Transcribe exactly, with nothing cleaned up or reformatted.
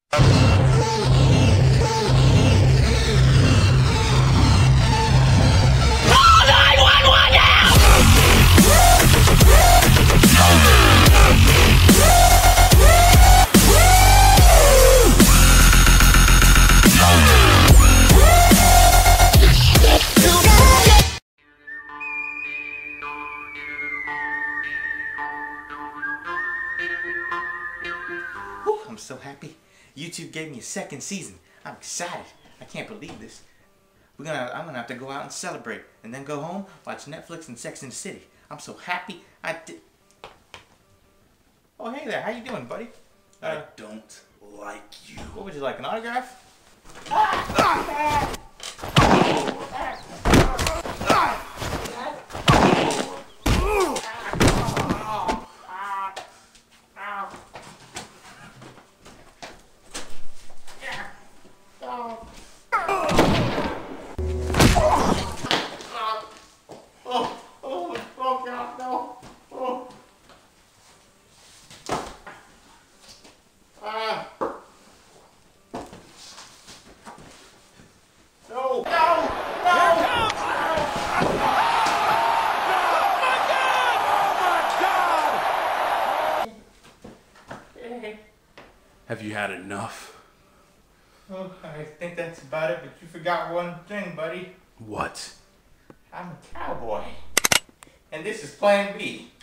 I'm so happy. YouTube gave me a second season. I'm excited. I can't believe this. We're gonna, I'm gonna have to go out and celebrate, and then go home, watch Netflix and Sex and the City. I'm so happy. I did. Oh, hey there. How you doing, buddy? Uh, I don't like you. What would you like? An autograph? Ah! Ah! Have you had enough? Oh, I think that's about it, but you forgot one thing, buddy. What? I'm a cowboy. And this is Plan B.